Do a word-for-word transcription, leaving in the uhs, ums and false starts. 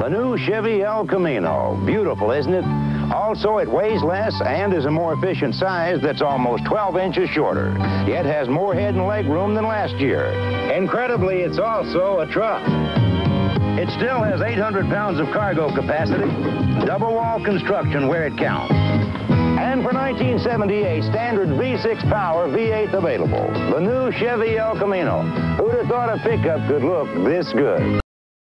The new Chevy El Camino. Beautiful, isn't it? Also, it weighs less and is a more efficient size that's almost twelve inches shorter, yet has more head and leg room than last year. Incredibly, it's also a truck. It still has eight hundred pounds of cargo capacity, double wall construction where it counts. And for nineteen seventy-eight, standard V six power V eight available. The new Chevy El Camino. Who'd have thought a pickup could look this good?